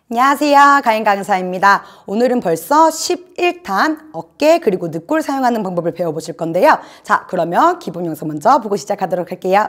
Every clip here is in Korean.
안녕하세요. 가인 강사입니다. 오늘은 벌써 11탄 어깨 그리고 늑골 사용하는 방법을 배워보실 건데요. 자, 그러면 기본 영상 먼저 보고 시작하도록 할게요.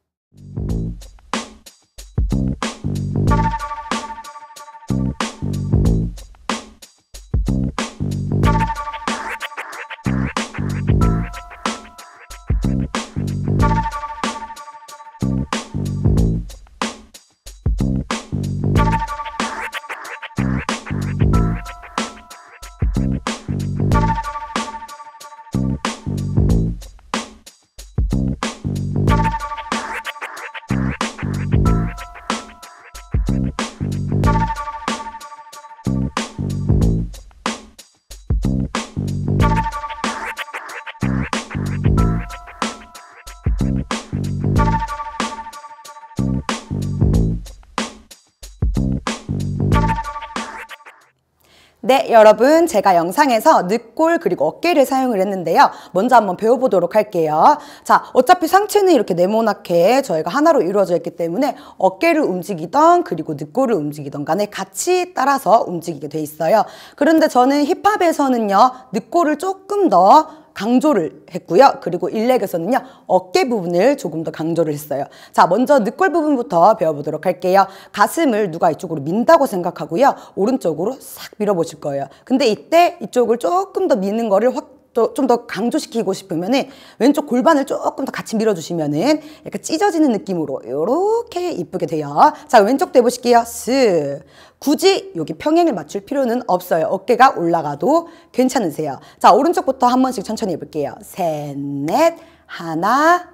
네, 여러분, 제가 영상에서 늑골 그리고 어깨를 사용을 했는데요. 먼저 한번 배워보도록 할게요. 자, 어차피 상체는 이렇게 네모나게 저희가 하나로 이루어져 있기 때문에 어깨를 움직이던 그리고 늑골을 움직이던 간에 같이 따라서 움직이게 돼 있어요. 그런데 저는 힙합에서는요, 늑골을 조금 더 강조를 했고요. 그리고 일렉에서는요, 어깨 부분을 조금 더 강조를 했어요. 자, 먼저 늑골 부분부터 배워보도록 할게요. 가슴을 누가 이쪽으로 민다고 생각하고요. 오른쪽으로 싹 밀어보실 거예요. 근데 이때 이쪽을 조금 더 미는 거를 좀 더 강조시키고 싶으면은 왼쪽 골반을 조금 더 같이 밀어주시면은 약간 찢어지는 느낌으로 이렇게 이쁘게 돼요. 자, 왼쪽도 해보실게요. 쓱. 굳이 여기 평행을 맞출 필요는 없어요. 어깨가 올라가도 괜찮으세요. 자, 오른쪽부터 한 번씩 천천히 해볼게요. 셋, 넷, 하나,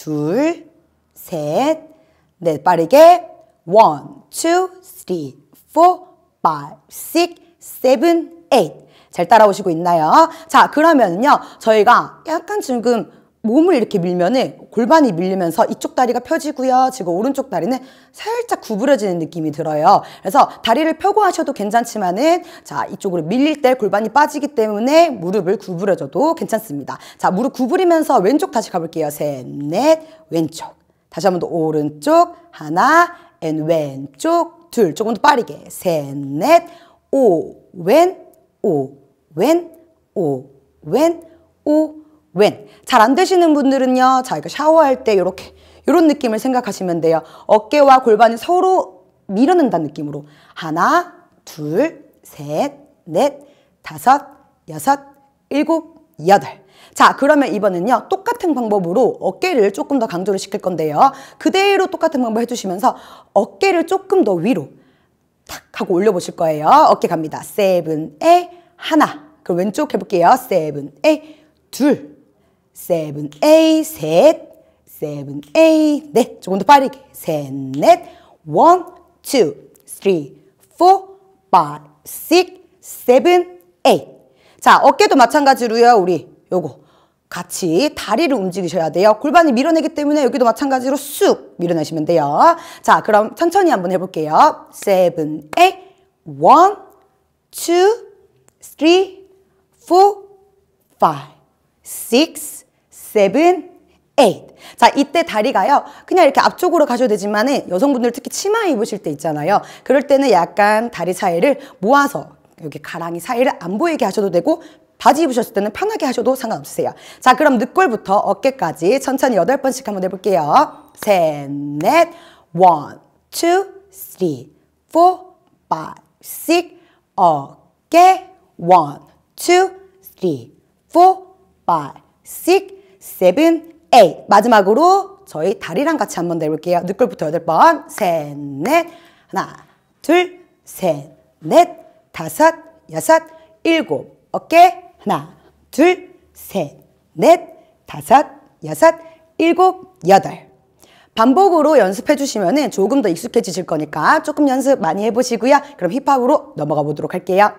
둘, 셋, 넷. 빠르게 1, 2, 3, 4, 5, 6, 7, 8. 잘 따라오시고 있나요? 자, 그러면요, 저희가 약간 지금 몸을 이렇게 밀면은 골반이 밀리면서 이쪽 다리가 펴지고요. 지금 오른쪽 다리는 살짝 구부러지는 느낌이 들어요. 그래서 다리를 펴고 하셔도 괜찮지만은 자, 이쪽으로 밀릴 때 골반이 빠지기 때문에 무릎을 구부려줘도 괜찮습니다. 자, 무릎 구부리면서 왼쪽 다시 가볼게요. 셋, 넷, 왼쪽. 다시 한 번 더 오른쪽 하나, 앤 왼쪽 둘. 조금 더 빠르게 셋, 넷, 오, 왼, 오, 왼, 오, 왼, 오, 왼. 잘 안 되시는 분들은요, 자, 이거 샤워할 때 이런 느낌을 생각하시면 돼요. 어깨와 골반이 서로 밀어낸다는 느낌으로. 하나, 둘, 셋, 넷, 다섯, 여섯, 일곱, 여덟. 자, 그러면 이번엔요, 똑같은 방법으로 어깨를 조금 더 강조를 시킬 건데요. 그대로 똑같은 방법 해주시면서 어깨를 조금 더 위로 탁 하고 올려보실 거예요. 어깨 갑니다. 7, 8, 하나. 그럼 왼쪽 해볼게요. 7, 8, 둘. 7, 8, 셋. 7, 8, 넷. 조금 더 빠르게. 셋, 넷. 1, 2, 3, 4, 5, 6, 7, 8. 자, 어깨도 마찬가지로요. 우리 요거 같이 다리를 움직이셔야 돼요. 골반이 밀어내기 때문에 여기도 마찬가지로 쑥 밀어내시면 돼요. 자, 그럼 천천히 한번 해볼게요. 7, 8, 1, 2, 3, 4, 5, 6, 7, 8. 자, 이때 다리가요, 그냥 이렇게 앞쪽으로 가셔도 되지만은 여성분들 특히 치마 입으실 때 있잖아요. 그럴 때는 약간 다리 사이를 모아서 여기 가랑이 사이를 안 보이게 하셔도 되고, 바지 입으셨을 때는 편하게 하셔도 상관없으세요. 자, 그럼 늑골부터 어깨까지 천천히 8번씩 한번 해볼게요. 셋, 넷, 1, 2, 3, 4, 5, 6, 어깨 1, 2, 3, 4, 5, 6, 7, 8. 마지막으로 저희 다리랑 같이 한번 해볼게요. 늑골부터 8번. 셋, 넷, 하나, 둘, 셋, 넷, 다섯, 여섯, 일곱. 어깨 하나, 둘, 셋, 넷, 다섯, 여섯, 일곱, 여덟. 반복으로 연습해 주시면 조금 더 익숙해지실 거니까 조금 연습 많이 해보시고요. 그럼 힙합으로 넘어가 보도록 할게요.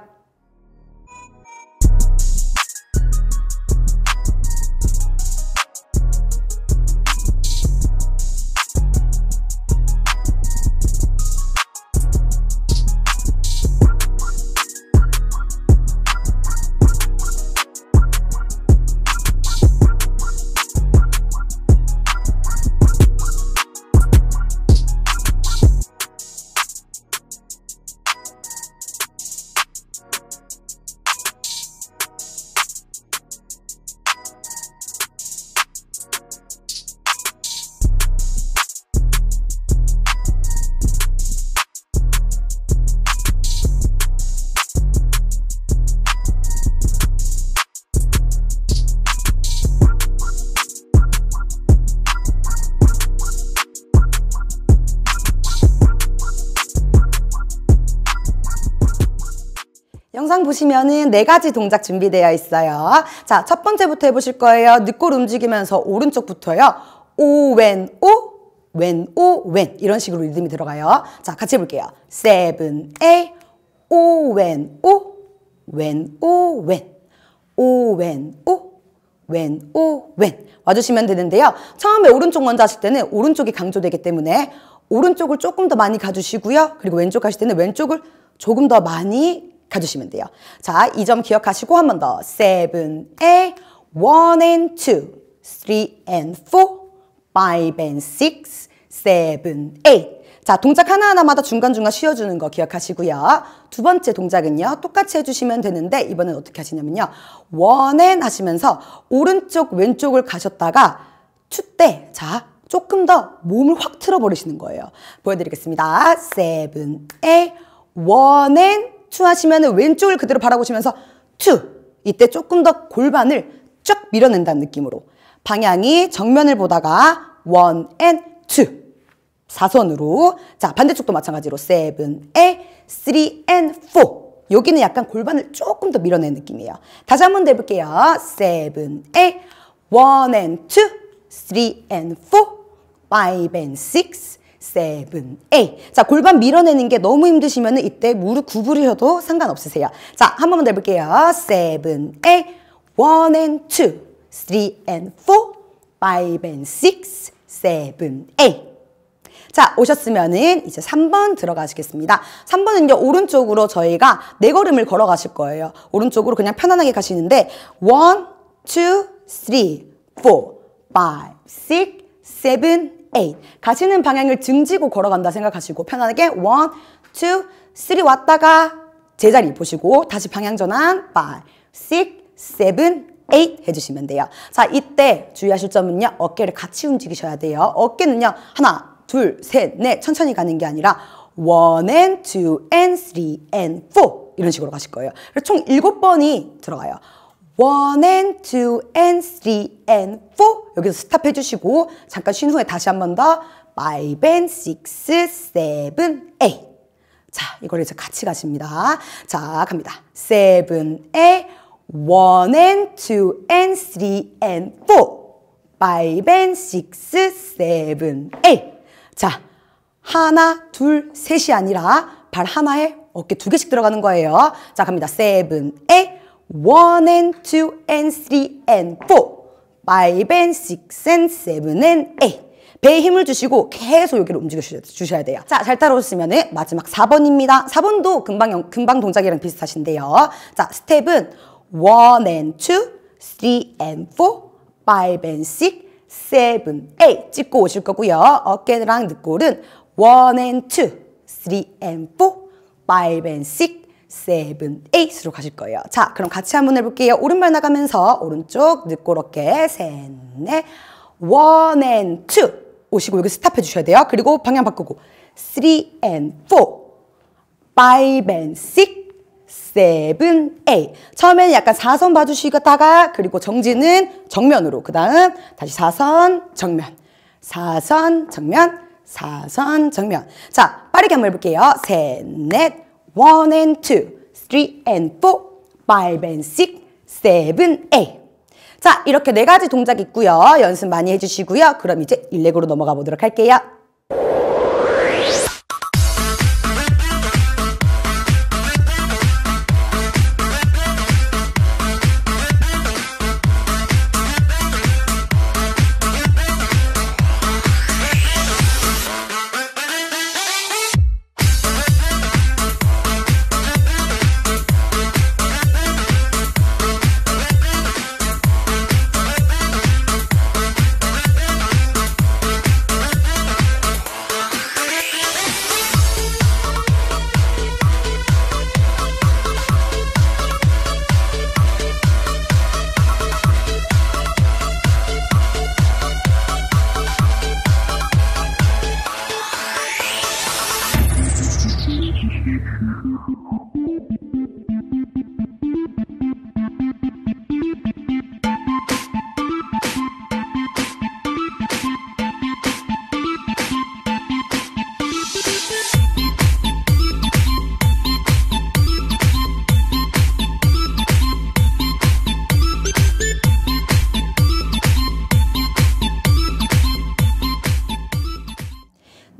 영상 보시면은 4가지 동작 준비되어 있어요. 자, 첫 번째부터 해보실 거예요. 늑골 움직이면서 오른쪽부터요. 오, 웬, 오, 웬, 오, 웬. 이런 식으로 리듬이 들어가요. 자, 같이 해볼게요. 7, 8, 오, 웬, 오, 웬, 오, 웬. 오, 웬, 오, 웬, 오, 웬. 와주시면 되는데요. 처음에 오른쪽 먼저 하실 때는 오른쪽이 강조되기 때문에 오른쪽을 조금 더 많이 가주시고요. 그리고 왼쪽 하실 때는 왼쪽을 조금 더 많이 가주시면 돼요. 자, 이 점 기억하시고 한 번 더. 7, 8, 1 and 2, 3 and 4, 5 and 6, 7, 8. 자, 동작 하나하나마다 중간중간 쉬어주는 거 기억하시고요. 두 번째 동작은요. 똑같이 해주시면 되는데 이번엔 어떻게 하시냐면요. 1 and 하시면서 오른쪽 왼쪽을 가셨다가 2 때 자, 조금 더 몸을 확 틀어버리시는 거예요. 보여드리겠습니다. 7, 8, 1 and 2 하시면 왼쪽을 그대로 바라보시면서 2. 이때 조금 더 골반을 쫙 밀어낸다는 느낌으로. 방향이 정면을 보다가 1 and 2. 사선으로. 자, 반대쪽도 마찬가지로 7, 8, 3 and 4. 여기는 약간 골반을 조금 더 밀어내는 느낌이에요. 다시 한 번 더 해볼게요. 7, 8, 1 and 2, 3 and 4, 5 and 6, 7, 8. 자, 골반 밀어내는 게 너무 힘드시면 이때 무릎 구부리셔도 상관없으세요. 자, 한 번만 더 해볼게요. 7, 8, 1 and 2, 3 and 4, 5 and 6, 7, 8. 자, 오셨으면은 이제 3번 들어가시겠습니다. 3번은요, 오른쪽으로 저희가 4걸음을 걸어가실 거예요. 오른쪽으로 그냥 편안하게 가시는데 1, 2, 3, 4, 5, 6, 7, 8. 가시는 방향을 등지고 걸어간다 생각하시고 편안하게 1, 2, 3 왔다가 제자리 보시고 다시 방향 전환 5, 6, 7, 8 해주시면 돼요. 자, 이때 주의하실 점은요. 어깨를 같이 움직이셔야 돼요. 어깨는요. 하나, 둘, 셋, 넷 천천히 가는 게 아니라 1 and 2 and 3 and 4 이런 식으로 가실 거예요. 그래서 총 7번이 들어가요. 1 and 2 and 3 and 4 여기서 스탑 해주시고 잠깐 쉰 후에 다시 한 번 더 5 and 6, 7, 8 자, 이걸 이제 같이 가십니다. 자, 갑니다. 7, 8 1 and 2 and 3 and 4 5 and 6, 7, 8 자, 하나, 둘, 셋이 아니라 발 하나에 어깨 2개씩 들어가는 거예요. 자, 갑니다. 7, 8 1 and 2 and 3 and 4 5 and 6 and 7 and 8 배에 힘을 주시고 계속 여기를 움직여 주셔야 돼요. 자, 잘 따라오시면 마지막 4번입니다. 4번도 금방 동작이랑 비슷하신데요. 자, 스텝은 1 and 2, 3 and 4, 5 and 6, 7, 8 찍고 오실 거고요. 어깨랑 늑골은 1 and 2, 3 and 4, 5 and 6, 7, 8으로 가실 거예요. 자, 그럼 같이 한번 해볼게요. 오른발 나가면서 오른쪽 늑골 어깨 셋, 넷 1 and 2 오시고 여기 스탑 해주셔야 돼요. 그리고 방향 바꾸고 3 and 4, 5 and 6, 7, 8 처음에는 약간 사선 봐주시다가 그리고 정지는 정면으로 그 다음 다시 사선 정면 사선 정면 사선 정면 자 빠르게 한번 해볼게요. 셋, 넷 1 and 2 3 and 4 5 and 6 7, 8 자 이렇게 4가지 동작 있고요. 연습 많이 해주시고요. 그럼 이제 일렉으로 넘어가 보도록 할게요.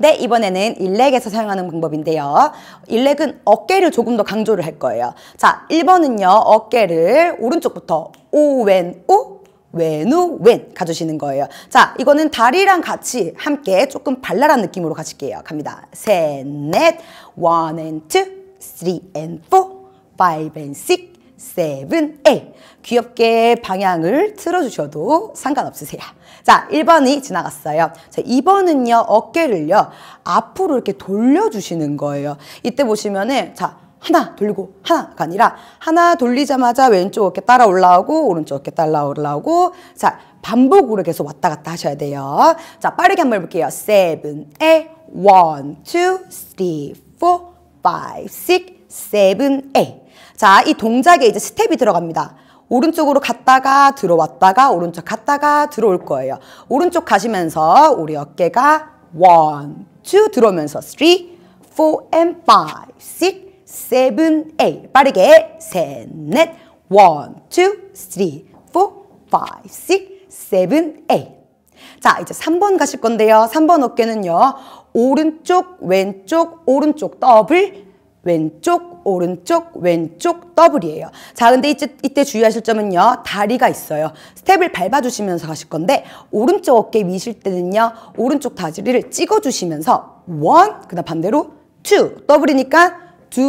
네, 이번에는 일렉에서 사용하는 방법인데요. 일렉은 어깨를 조금 더 강조를 할 거예요. 자, 1번은요. 어깨를 오른쪽부터 오, 왼, 오, 왼, 우, 왼 가주시는 거예요. 자, 이거는 다리랑 같이 함께 조금 발랄한 느낌으로 가실게요. 갑니다. 셋, 넷, 1 and 2, 3 and 4, 5 and 6, 7, 8. 귀엽게 방향을 틀어주셔도 상관없으세요. 자, 1번이 지나갔어요. 자, 2번은요, 어깨를요, 앞으로 이렇게 돌려주시는 거예요. 이때 보시면은, 자, 하나 돌리고 하나가 아니라 하나 돌리자마자 왼쪽 어깨 따라 올라오고 오른쪽 어깨 따라 올라오고 자, 반복으로 계속 왔다 갔다 하셔야 돼요. 자, 빠르게 한번 해볼게요. 7, 8, 1, 2, 3, 4, 5, 6, 7, 8. 자, 이 동작에 이제 스텝이 들어갑니다. 오른쪽으로 갔다가 들어왔다가 오른쪽 갔다가 들어올 거예요. 오른쪽 가시면서 우리 어깨가 1, 2 들어오면서 3, 4 and 5, 6, 7, 8. 빠르게 셋, 넷, 1, 2, 3, 4, 5, 6, 7, 8. 자, 이제 3번 가실 건데요. 3번 어깨는요. 오른쪽, 왼쪽, 오른쪽 더블, 왼쪽, 오른쪽, 왼쪽 더블이에요. 자, 근데 이때 주의하실 점은요. 다리가 있어요. 스텝을 밟아주시면서 가실 건데 오른쪽 어깨 미실 때는요. 오른쪽 다리를 찍어주시면서 1, 그 다음 반대로 2, 더블이니까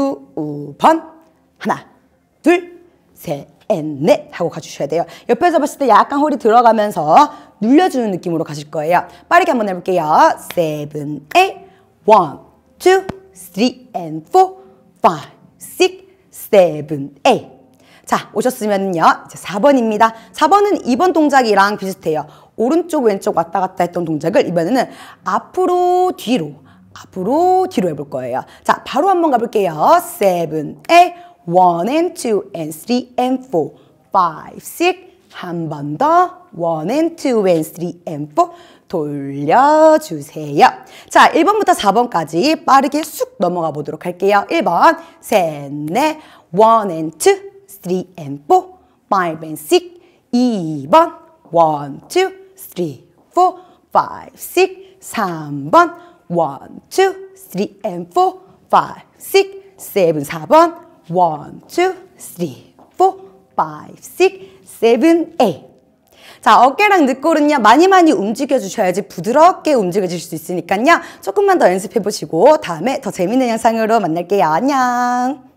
2번 하나, 둘, 셋, 넷 하고 가주셔야 돼요. 옆에서 봤을 때 약간 허리 들어가면서 눌려주는 느낌으로 가실 거예요. 빠르게 한번 해볼게요. 7, 8, 1, 2, 3 and 4, 5, 6, 7, 8. 자, 오셨으면요. 이제 4번입니다. 4번은 2번 동작이랑 비슷해요. 오른쪽, 왼쪽 왔다 갔다 했던 동작을 이번에는 앞으로, 뒤로 해볼 거예요. 자, 바로 한번 가볼게요. 7, 8, 1 and 2 and 3 and 4, 5, 6. 한 번 더. 1 and 2 and 3 and 4. 돌려주세요. 자, 1번부터 4번까지 빠르게 쑥 넘어가 보도록 할게요. 1번, 셋, 넷, 1 and 2, 3 and 4, 5 and 6. 2번, 1, 2, 3, 4, 5, 6. 3번, 1, 2, 3 and 4, 5, 6, 7. 4번, 1, 2, 3, 4, 5, 6, 7, 8. 자, 어깨랑 늑골은요, 많이 움직여주셔야지 부드럽게 움직여질 수 있으니까요. 조금만 더 연습해보시고 다음에 더 재밌는 영상으로 만날게요. 안녕.